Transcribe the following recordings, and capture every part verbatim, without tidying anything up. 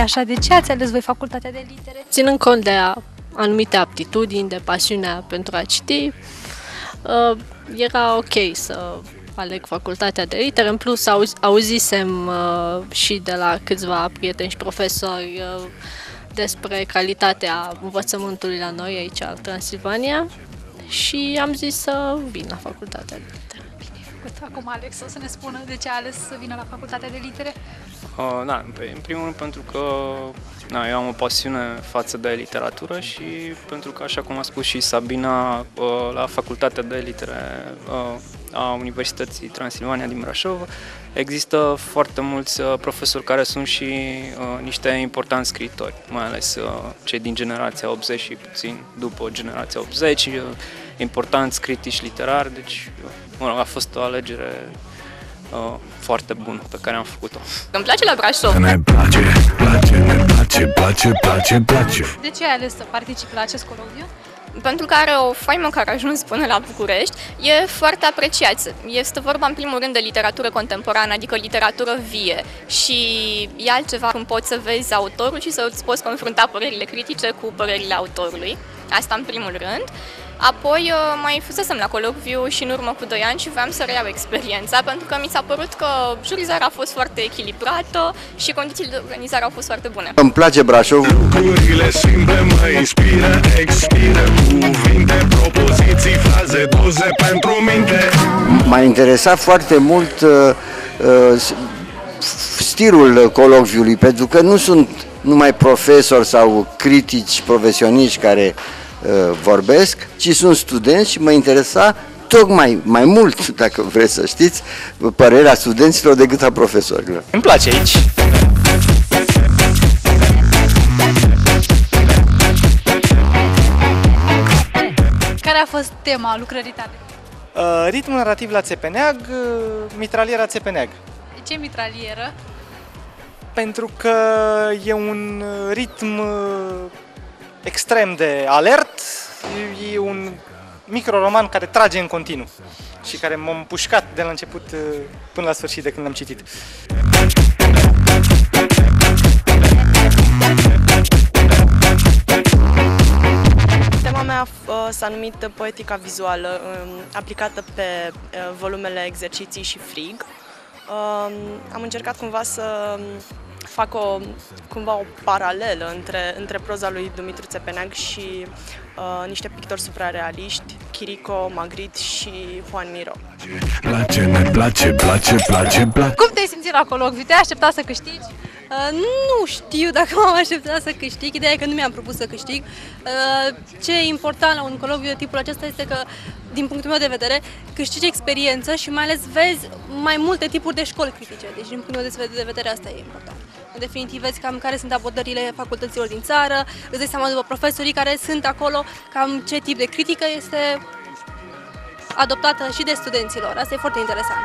așa, de ce ați ales voi facultatea de litere? Ținând cont de anumite aptitudini, de pasiunea pentru a citi, era ok să aleg facultatea de litere. În plus, auzi, auzisem uh, și de la câțiva prieteni și profesori uh, despre calitatea învățământului la noi aici, în Transilvania, și am zis să vin la facultatea de litere. Bine, acum Alex o să ne spună de ce a ales să vină la facultatea de litere. Uh, da, în primul rând pentru că na, eu am o pasiune față de literatură și pentru că, așa cum a spus și Sabina, uh, la facultatea de litere uh, a Universității Transilvania din Brașov există foarte mulți uh, profesori care sunt și uh, niște importanți scriitori, mai ales uh, cei din generația optzeci și puțin după generația optzeci, uh, importanți critici literari, deci uh, mă rog, a fost o alegere Uh, foarte bună pe care am făcut-o. Îmi place la Brașov. Ne place, place, ne place, place, place, place. De ce ai ales să participi la acest colocviu? Pentru că are o faimă care a ajuns până la București, e foarte apreciat. Este vorba în primul rând de literatură contemporană, adică literatură vie, și e altceva când poți să vezi autorul și să îți poți confrunta părerile critice cu părerile autorului. Asta în primul rând. Apoi mai fusesem la colocviu și în urmă cu doi ani și voiam să reiau experiența, pentru că mi s-a părut că jurizarea a fost foarte echilibrată și condițiile de organizare au fost foarte bune. Îmi place Brașov. Lucrurile simple mă inspiră, expiră cuvinte, propoziții, fraze, doze pentru minte. M-a interesat foarte mult uh, uh, stilul colocviului, pentru că nu sunt numai profesori sau critici profesioniști care uh, vorbesc, ci sunt studenți și mă interesa tocmai mai mult, dacă vreți să știți, părerea studenților decât a profesorilor. Îmi place aici. Care a fost tema lucrării tale? Uh, ritmul narrativ la Țepeneag, uh, mitraliera Țepeneag. De ce mitralieră? Pentru că e un ritm uh, extrem de alert, e un microroman care trage în continuu și care m-a împușcat de la început uh, până la sfârșit de când l-am citit. Tema mea s-a numit Poetica vizuală, aplicată pe volumele Exerciții și Frig. Am încercat cumva să fac o, cumva o paralelă între, între proza lui Dumitru Țepeneag și uh, niște pictori suprarealiști, Chirico, Magritte și Juan Miro. Place, ne place, place, place, place. Cum te-ai simțit la colocviu? Te-ai așteptat să câștigi? Uh, nu știu dacă m-am așteptat să câștig, ideea e că nu mi-am propus să câștig. Uh, ce e important la un colocviu de tipul acesta este că, din punctul meu de vedere, câștigi experiență și mai ales vezi mai multe tipuri de școli critice. Deci, din punctul meu de vedere, asta e important. În definitiv, vezi cam care sunt abordările facultăților din țară, îți dai seama după profesorii care sunt acolo, cam ce tip de critică este adoptată și de studenților. Asta e foarte interesant.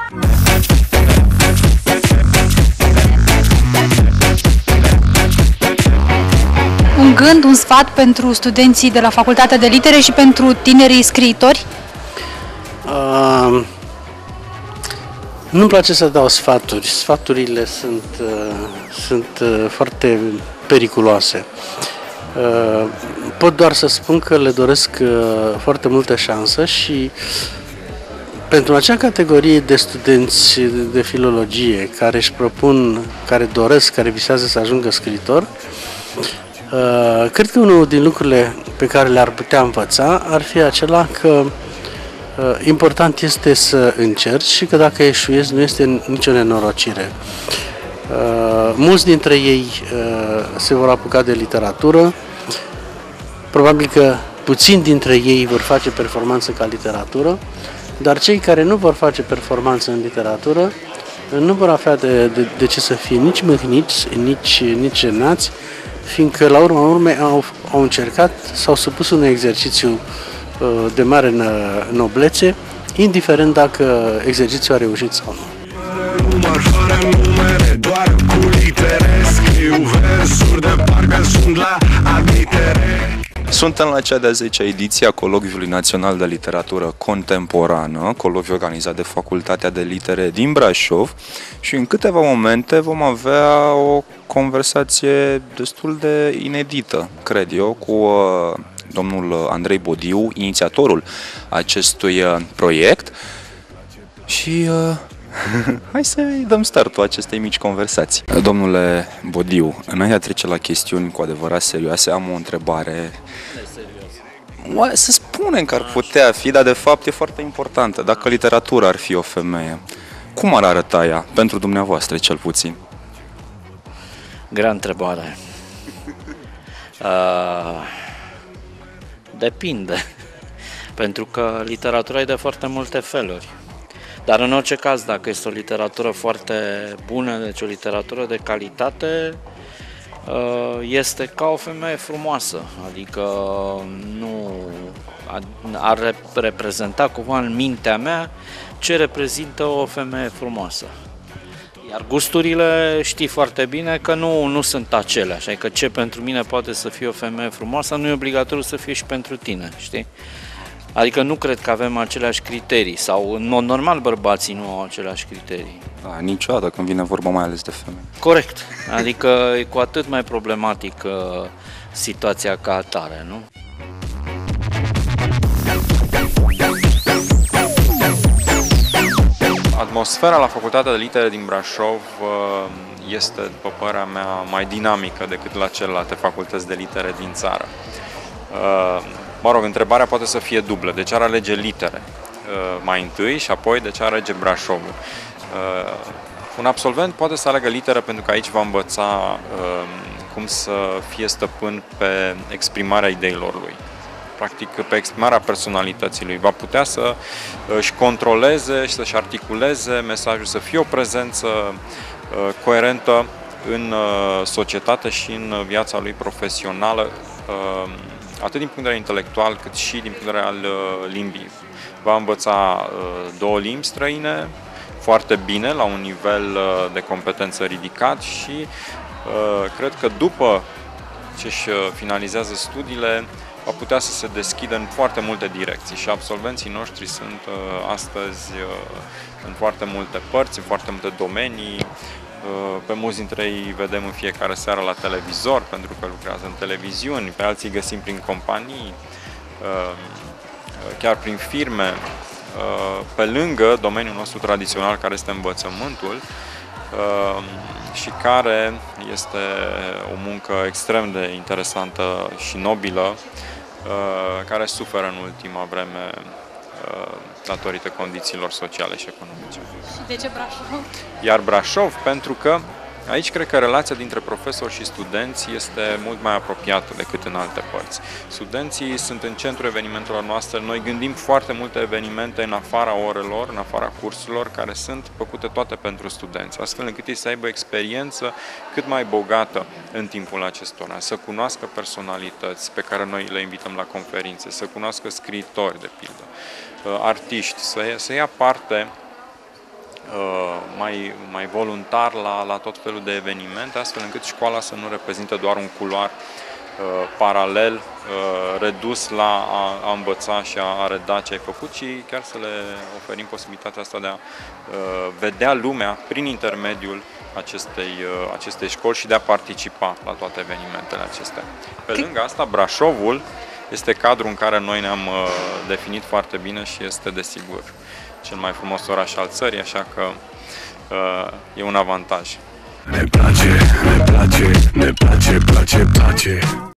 Un gând, un sfat pentru studenții de la Facultatea de Litere și pentru tinerii scriitori? Uh, Nu-mi place să dau sfaturi. Sfaturile sunt, uh, sunt uh, foarte periculoase. Uh, pot doar să spun că le doresc uh, foarte multă șansă și pentru acea categorie de studenți de filologie care își propun, care doresc, care visează să ajungă scriitor, uh, cred că unul din lucrurile pe care le-ar putea învăța ar fi acela că important este să încerci și că dacă eșuezi nu este nicio nenorocire. Mulți dintre ei se vor apuca de literatură, probabil că puțini dintre ei vor face performanță ca literatură, dar cei care nu vor face performanță în literatură nu vor avea de, de, de ce să fie nici mâhniți, nici, nici jenați, fiindcă la urma urmei au, au încercat, s-au supus unui exercițiu de mare noblețe, indiferent dacă exercițiul a reușit sau nu. Număr fără numere, doar cu litere, scriu versuri de parcă sunt la admitere. Suntem la cea de-a zecea ediție a Colocviului Național de Literatură Contemporană, colocviu organizat de Facultatea de Litere din Brașov, și în câteva momente vom avea o conversație destul de inedită, cred eu, cu uh, domnul Andrei Bodiu, inițiatorul acestui uh, proiect. Și uh, hai să-i dăm startul acestei mici conversații. Domnule Bodiu, înainte de a trece la chestiuni cu adevărat serioase, am o întrebare. Să spunem că ar putea fi, dar de fapt e foarte importantă. Dacă literatura ar fi o femeie, cum ar arăta ea, pentru dumneavoastră cel puțin? Grea întrebare. Uh, depinde. Pentru că literatura e de foarte multe feluri. Dar în orice caz, dacă este o literatură foarte bună, deci o literatură de calitate, este ca o femeie frumoasă, adică nu ar reprezenta cumva în mintea mea ce reprezintă o femeie frumoasă. Iar gusturile știi foarte bine că nu, nu sunt aceleași, adică ce pentru mine poate să fie o femeie frumoasă nu e obligatoriu să fie și pentru tine, știi? Adică nu cred că avem aceleași criterii sau, în mod normal, bărbații nu au aceleași criterii. Da, niciodată când vine vorba mai ales de femei. Corect. Adică e cu atât mai problematică situația ca atare, nu? Atmosfera la Facultatea de Litere din Brașov este, după părerea mea, mai dinamică decât la celelalte facultăți de litere din țară. Mă rog, întrebarea poate să fie dublă. De ce ar alege litere mai întâi și apoi de ce ar alege Brașovul? Un absolvent poate să aleagă litere pentru că aici va învăța cum să fie stăpân pe exprimarea ideilor lui. Practic, pe exprimarea personalității lui. Va putea să își controleze și să-și articuleze mesajul, să fie o prezență coerentă în societate și în viața lui profesională, atât din punct de vedere intelectual, cât și din punct de vedere al limbii. Va învăța două limbi străine foarte bine, la un nivel de competență ridicat și cred că după ce își finalizează studiile va putea să se deschidă în foarte multe direcții și absolvenții noștri sunt astăzi în foarte multe părți, în foarte multe domenii. Pe mulți dintre ei vedem în fiecare seară la televizor, pentru că lucrează în televiziuni, pe alții găsim prin companii, chiar prin firme, pe lângă domeniul nostru tradițional, care este învățământul și care este o muncă extrem de interesantă și nobilă, care suferă în ultima vreme datorită condițiilor sociale și economice. Și de ce Brașov? Iar Brașov, pentru că aici cred că relația dintre profesori și studenți este mult mai apropiată decât în alte părți. Studenții sunt în centrul evenimentelor noastre, noi gândim foarte multe evenimente în afara orelor, în afara cursurilor, care sunt făcute toate pentru studenți, astfel încât ei să aibă o experiență cât mai bogată în timpul acestora, să cunoască personalități pe care noi le invităm la conferințe, să cunoască scriitori, de pildă, artiști, să ia, să ia parte mai, mai voluntar la, la tot felul de evenimente, astfel încât școala să nu reprezintă doar un culoar uh, paralel, uh, redus la a, a învăța și a, a reda ce ai făcut, ci chiar să le oferim posibilitatea asta de a uh, vedea lumea prin intermediul acestei, uh, acestei școli și de a participa la toate evenimentele acestea. Pe lângă asta, Brașovul este cadrul în care noi ne-am uh, definit foarte bine și este, desigur, cel mai frumos oraș al țării, așa că uh, e un avantaj. Ne place, ne place, ne place, place, place.